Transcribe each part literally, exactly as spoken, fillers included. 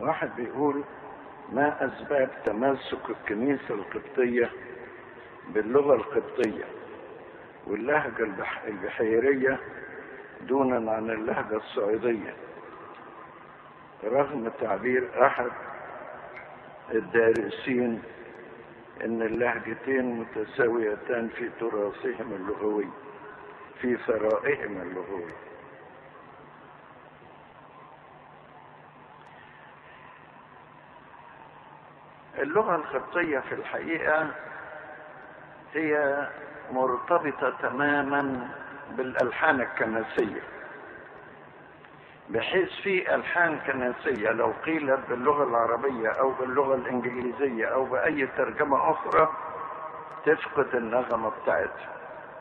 واحد بيقول: ما أسباب تمسك الكنيسة القبطية باللغة القبطية واللهجة البحيرية دونا عن اللهجة الصعيدية، رغم تعبير أحد الدارسين إن اللهجتين متساويتان في تراثهم اللغوي، في ثرائهم اللغوي. اللغة القبطية في الحقيقة هي مرتبطة تماما بالألحان الكنسية، بحيث في ألحان كنسية لو قيلت باللغة العربية أو باللغة الإنجليزية أو بأي ترجمة أخرى تفقد النغمة بتاعتها.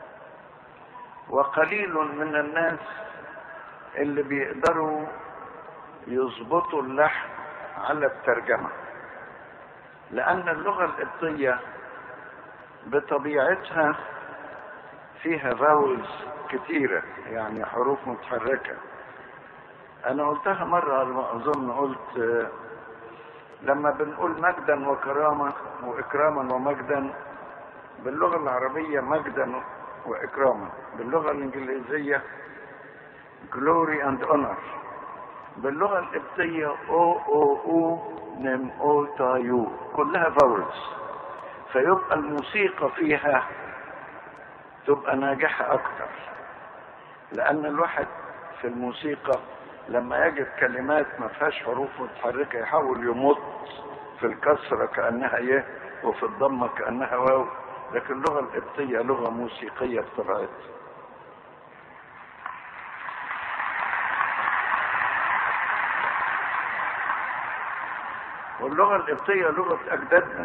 وقليل من الناس اللي بيقدروا يظبطوا اللحن على الترجمة، لأن اللغة القبطية بطبيعتها فيها فاولز كتيرة، يعني حروف متحركة. أنا قلتها مرة على ما أظن، قلت لما بنقول مجدا وكرامة وإكراما ومجدا باللغة العربية مجدا وإكراما، باللغة الإنجليزية glory and honor، باللغة القبطية او او او نم او تا يو، كلها فاولز، فيبقى الموسيقى فيها تبقى ناجحة أكتر. لأن الواحد في الموسيقى لما يجد كلمات ما فيهاش حروف متحركة يحاول يمط في الكسرة كأنها يه وفي الضمة كأنها واو، لكن اللغة القبطية لغة موسيقية بطبيعتها. واللغة القبطية لغة أجدادنا،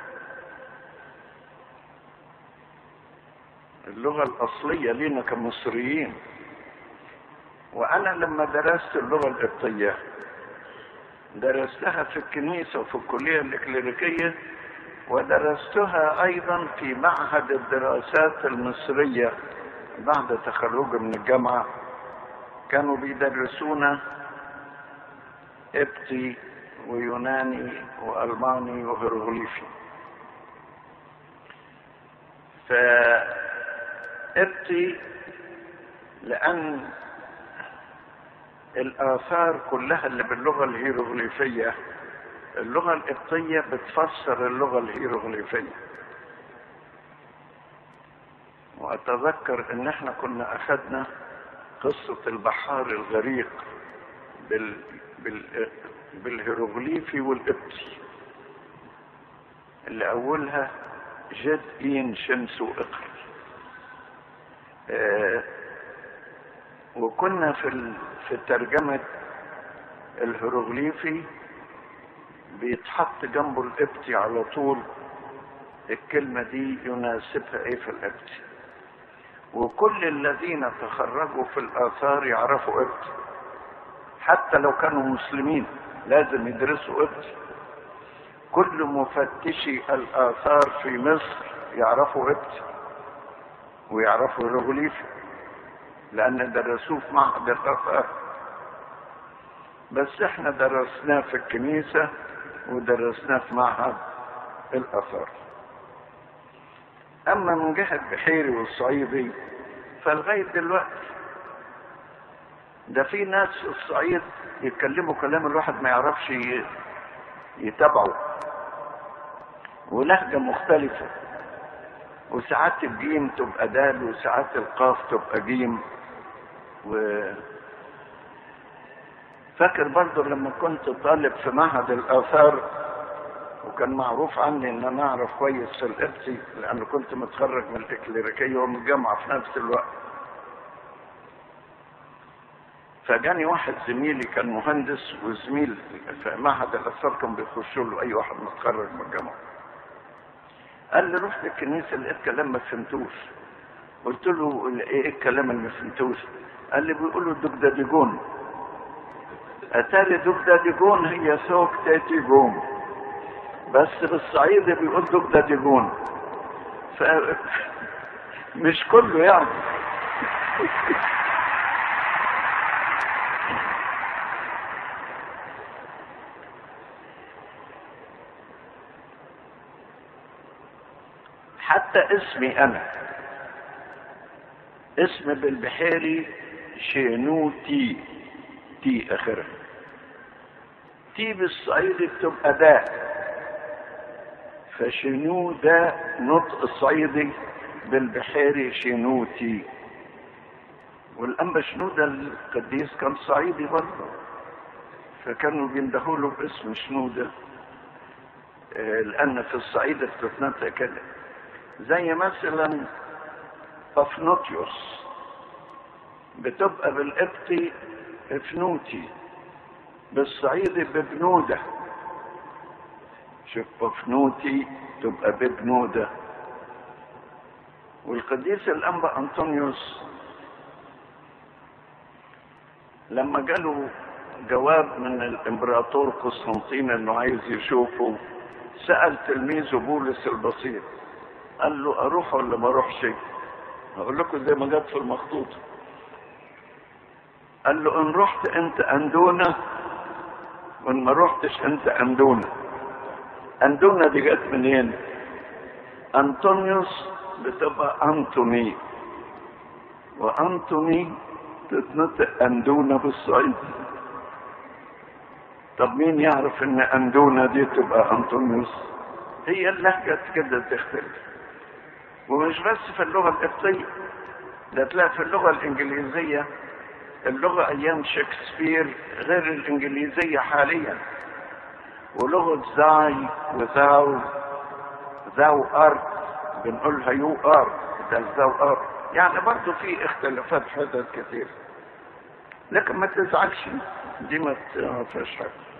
اللغة الأصلية لنا كمصريين. وأنا لما درست اللغة القبطية درستها في الكنيسة وفي الكلية الإكليريكية، ودرستها أيضا في معهد الدراسات المصرية بعد تخرجي من الجامعة. كانوا بيدرسونا قبطي ويوناني وألماني وهيروغليفي. فقبطي لأن الآثار كلها اللي باللغة الهيروغليفية، اللغة القبطية بتفسر اللغة الهيروغليفية. وأتذكر إن احنا كنا أخذنا قصة البحار الغريق بال... بال... بالهيروغليفي والقبطي، اللي أولها جد إين شمس وإقر. آه وكنا في ال... في ترجمة الهيروغليفي بيتحط جنبه القبطي على طول الكلمة دي يناسبها ايه في القبطي. وكل الذين تخرجوا في الآثار يعرفوا قبطي، حتى لو كانوا مسلمين لازم يدرسوا قبطي. كل مفتشي الآثار في مصر يعرفوا قبطي ويعرفوا هيروغليفي، لأن درسوه في معهد الآثار. بس احنا درسناه في الكنيسة ودرسناه في معهد الآثار. أما من جهة بحيري والصعيدي فلغاية دلوقتي ده في ناس في الصعيد يتكلموا كلام الواحد ما يعرفش يتابعه، ولهجة مختلفة، وساعات الجيم تبقى دال وساعات القاف تبقى جيم. و فاكر برضو لما كنت طالب في معهد الآثار وكان معروف عني ان انا اعرف كويس القبطي، لان كنت متخرج من الإكليريكية ومن الجامعة في نفس الوقت. فجاني واحد زميلي كان مهندس وزميل في معهد الآثار كان بيخشوا له اي واحد متخرج من الجامعة. قال لي رحت الكنيسة لقيت كلام ما فهمتوش. قلت له ايه الكلام اللي ما فهمتوش؟ قال لي بيقولوا دجداديجون. اتاري دجداديجون هي سوق تاتي جوم، بس بالصعيدي بيقول دجداديجون. ف مش كله يعني. حتى اسمي انا اسم بالبحيري شينوتي، تي اخرها. تي بالصعيدي بتبقى داء، فشنو ده نطق الصعيدي، بالبحيري شنوتي. والأنبا شنودة القديس كان صعيدي برضه، فكانوا بيندهوا له باسم شنودة، لأن في الصعيد بتتنطق كده. زي مثلا بافنوتيوس بتبقى بالقبطي افنوتي، بالصعيدي ببنودة. شوف بافنوتي تبقى ببنودة. والقديس الأنبا أنطونيوس لما جاله جواب من الامبراطور قسطنطين انه عايز يشوفه، سأل تلميذه بولس البسيط، قال له اروح ولا ما اروحش؟ اقول لكم زي ما جت في المخطوطه. قال له ان رحت انت اندونا، وان ما رحتش انت اندونا. اندونا دي جت منين؟ انطونيوس بتبقى انتوني، وانتوني تتنطق اندونا بالصعيد. طب مين يعرف ان اندونا دي تبقى انطونيوس؟ هي اللهجة كده تختلف. ومش بس في اللغة القبطية، ده تلاقي في اللغة الانجليزية، اللغة ايام شكسبير غير الانجليزية حاليا. ولغة زاي وذاو، ذاو ارت بنقولها يو ار، ده ذاو ارت، يعني برضو في اختلافات حدث كثير. لكن ما تزعلش، دي ما فيهاش حاجة.